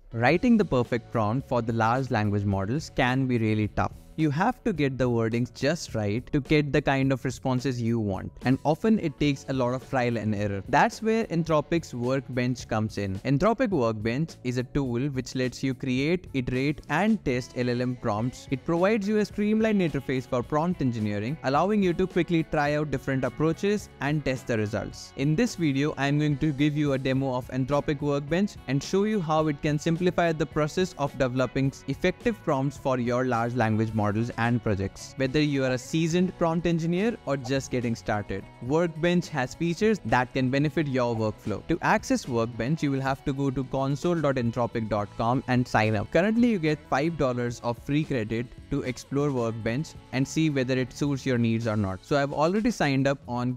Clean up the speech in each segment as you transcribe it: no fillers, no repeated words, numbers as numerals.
Writing the perfect prompt for the large language models can be really tough. You have to get the wordings just right to get the kind of responses you want, and often it takes a lot of trial and error. That's where Anthropic's Workbench comes in. Anthropic Workbench is a tool which lets you create, iterate, and test LLM prompts. It provides you a streamlined interface for prompt engineering, allowing you to quickly try out different approaches and test the results. In this video, I am going to give you a demo of Anthropic Workbench and show you how it can simplify the process of developing effective prompts for your large language models and projects. Whether you are a seasoned prompt engineer or just getting started, Workbench has features that can benefit your workflow. To access Workbench, you will have to go to console.anthropic.com and sign up. Currently, you get $5 of free credit to explore Workbench and see whether it suits your needs or not. So I've already signed up on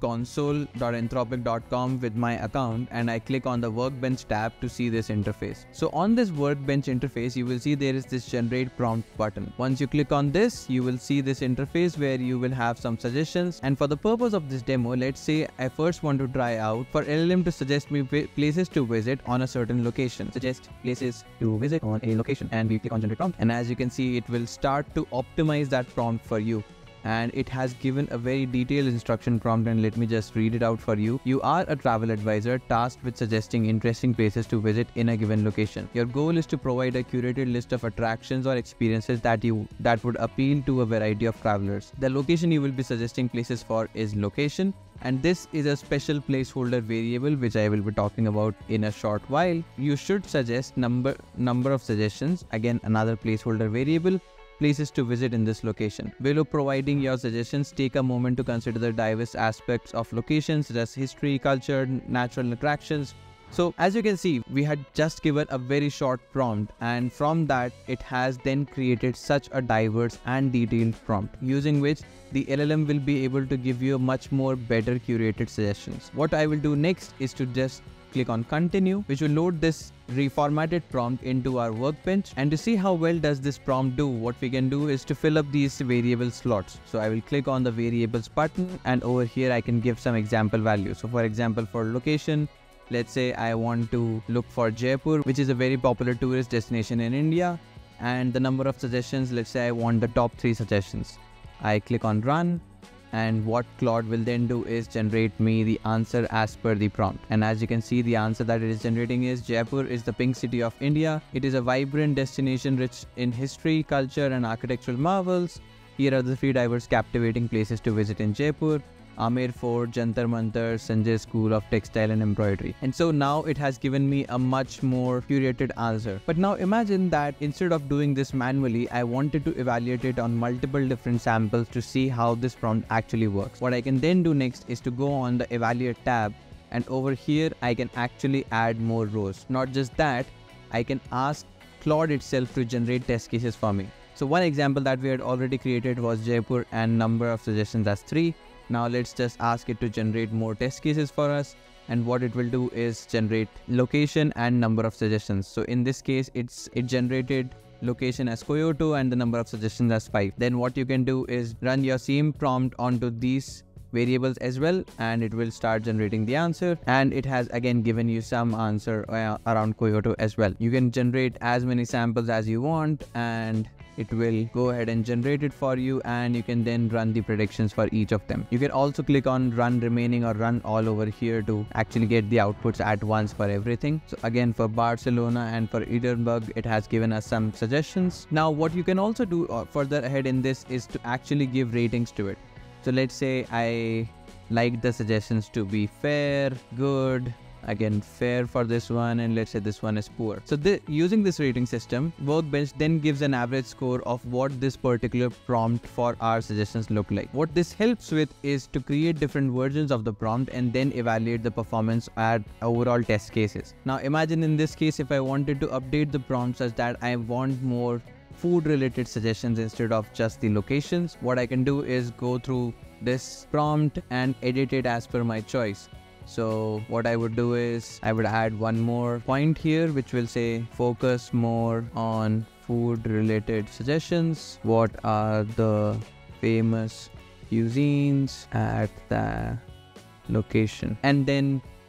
console.anthropic.com with my account, and I click on the Workbench tab to see this interface. So on this Workbench interface, you will see there is this generate prompt button. Once you click on this, you will see this interface where you will have some suggestions. And for the purpose of this demo, let's say I first want to try out for LLM to suggest me places to visit on a certain location. Suggest places to visit on a location, and we click on generate prompt. And as you can see, it will start to optimize that prompt for you. And it has given a very detailed instruction prompt, and let me just read it out for you. You are a travel advisor tasked with suggesting interesting places to visit in a given location. Your goal is to provide a curated list of attractions or experiences that would appeal to a variety of travelers. The location you will be suggesting places for is location, and this is a special placeholder variable which I will be talking about in a short while. You should suggest number of suggestions, again another placeholder variable, places to visit in this location. Below providing your suggestions, take a moment to consider the diverse aspects of locations such as history, culture, natural attractions. So as you can see, we had just given a very short prompt, and from that it has then created such a diverse and detailed prompt, using which the LLM will be able to give you a much more better curated suggestions. What I will do next is to just click on continue, which will load this reformatted prompt into our workbench. And to see how well does this prompt do, what we can do is to fill up these variable slots. So I will click on the variables button, and over here I can give some example values. So for example, for location, let's say I want to look for Jaipur, which is a very popular tourist destination in India, and the number of suggestions, let's say I want the top 3 suggestions. I click on run, and what Claude will then do is generate me the answer as per the prompt. And as you can see, the answer that it is generating is Jaipur is the pink city of India. It is a vibrant destination rich in history, culture, and architectural marvels. Here are the 3 diverse captivating places to visit in Jaipur: Amer Fort, Jantar Mantar, Sanjay School of Textile and Embroidery. And so now it has given me a much more curated answer. But now imagine that instead of doing this manually, I wanted to evaluate it on multiple different samples to see how this prompt actually works. What I can then do next is to go on the evaluate tab, and over here I can actually add more rows. Not just that, I can ask Claude itself to generate test cases for me. So one example that we had already created was Jaipur and number of suggestions as 3. Now let's just ask it to generate more test cases for us, and what it will do is generate location and number of suggestions. So in this case, it generated location as Kyoto and the number of suggestions as 5. Then what you can do is run your same prompt onto these variables as well, and it will start generating the answer, and it has again given you some answer around Kyoto as well. You can generate as many samples as you want, and it will go ahead and generate it for you, and you can then run the predictions for each of them. You can also click on run remaining or run all over here to actually get the outputs at once for everything. So again, for Barcelona and for Edinburgh, it has given us some suggestions. Now what you can also do further ahead in this is to actually give ratings to it. So let's say I like the suggestions to be fair, good, again fair for this one, and let's say this one is poor. So using this rating system, Workbench then gives an average score of what this particular prompt for our suggestions look like. What this helps with is to create different versions of the prompt and then evaluate the performance at overall test cases. Now imagine in this case, if I wanted to update the prompt such that I want more food related suggestions instead of just the locations, what I can do is go through this prompt and edit it as per my choice. So what I would do is I would add one more point here which will say focus more on food related suggestions. What are the famous cuisines at the location? And then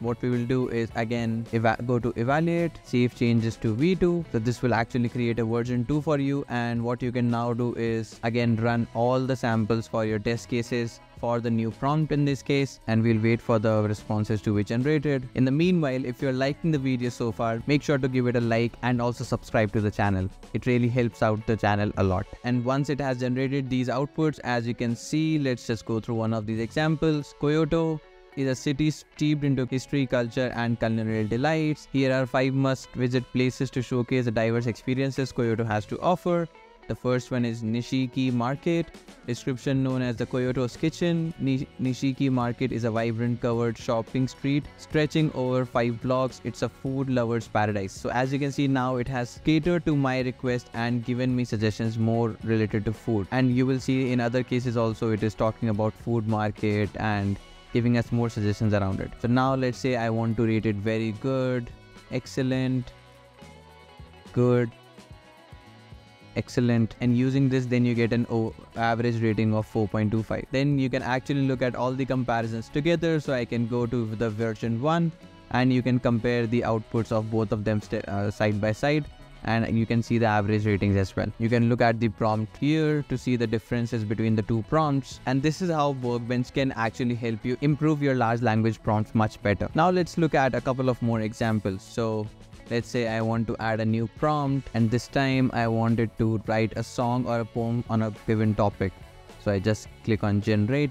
what we will do is again go to evaluate, save changes to v2. So this will actually create a version 2 for you, and what you can now do is again run all the samples for your test cases for the new prompt in this case, and we'll wait for the responses to be generated. In the meanwhile, if you're liking the video so far, make sure to give it a like and also subscribe to the channel. It really helps out the channel a lot. And once it has generated these outputs, as you can see, let's just go through one of these examples. Kyoto is a city steeped into history, culture, and culinary delights. Here are 5 must-visit places to showcase the diverse experiences Kyoto has to offer. The first one is Nishiki Market. Description: known as the Kyoto's Kitchen, Nishiki Market is a vibrant covered shopping street stretching over 5 blocks. It's a food lover's paradise. So as you can see now, it has catered to my request and given me suggestions more related to food. And you will see in other cases also it is talking about food market and giving us more suggestions around it. So now let's say I want to rate it very good, excellent, good, excellent, and using this then you get an average rating of 4.25. Then you can actually look at all the comparisons together. So I can go to the version 1 and you can compare the outputs of both of them side by side, and you can see the average ratings as well. You can look at the prompt here to see the differences between the two prompts, and this is how Workbench can actually help you improve your large language prompts much better. Now let's look at a couple of more examples. So let's say I want to add a new prompt, and this time I wanted to write a song or a poem on a given topic. So I just click on generate.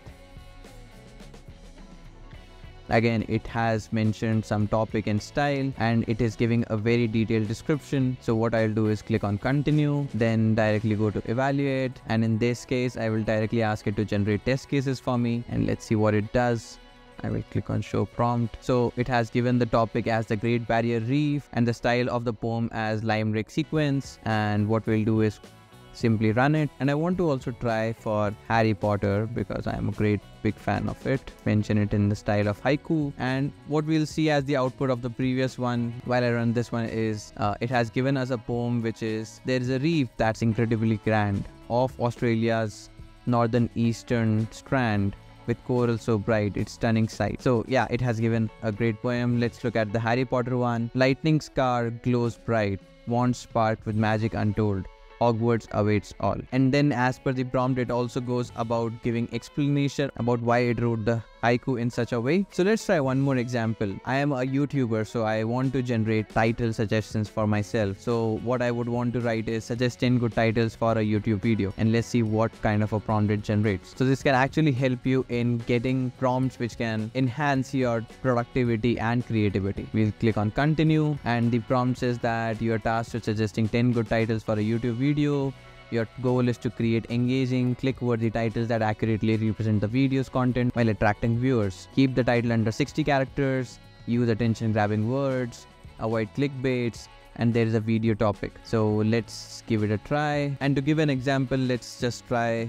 Again, it has mentioned some topic and style, and it is giving a very detailed description. So what I'll do is click on continue, then directly go to evaluate, and in this case I will directly ask it to generate test cases for me, and let's see what it does. I will click on show prompt. So it has given the topic as the Great Barrier Reef and the style of the poem as limerick sequence, and what we'll do is simply run it. And I want to also try for Harry Potter because I am a great big fan of it. Mention it in the style of haiku, and what we'll see as the output of the previous one while I run this one is it has given us a poem which is: there is a reef that's incredibly grand off Australia's northern eastern strand, with coral so bright, it's stunning sight. So yeah, it has given a great poem. Let's look at the Harry Potter one. Lightning scar glows bright, wand sparked with magic untold, Hogwarts awaits all. And then as per the prompt, it also goes about giving explanation about why it wrote the haiku in such a way. So let's try one more example. I am a YouTuber, so I want to generate title suggestions for myself. So what I would want to write is suggest 10 good titles for a YouTube video, and let's see what kind of a prompt it generates. So this can actually help you in getting prompts which can enhance your productivity and creativity. We'll click on continue, and the prompt says that you are tasked with suggesting 10 good titles for a YouTube video. Your goal is to create engaging, click-worthy titles that accurately represent the video's content while attracting viewers. Keep the title under 60 characters, use attention-grabbing words, avoid clickbaits, and there is a video topic. So let's give it a try. And to give an example, let's just try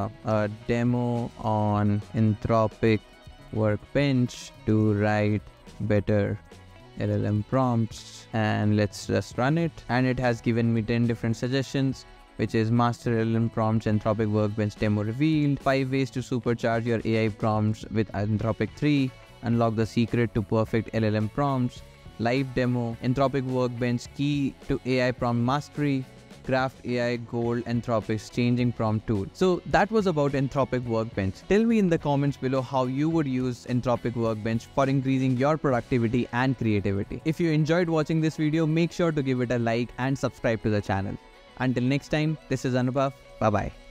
a demo on Anthropic Workbench to write better LLM prompts, and let's just run it. And it has given me 10 different suggestions, which is master LLM prompts, Anthropic Workbench demo revealed, 5 ways to supercharge your AI prompts with Anthropic 3, unlock the secret to perfect LLM prompts, live demo, Anthropic Workbench key to AI prompt mastery, Craft AI Gold Anthropic's changing prompt tool. So that was about Anthropic Workbench. Tell me in the comments below how you would use Anthropic Workbench for increasing your productivity and creativity. If you enjoyed watching this video, make sure to give it a like and subscribe to the channel. Until next time, this is Anubhav. Bye bye.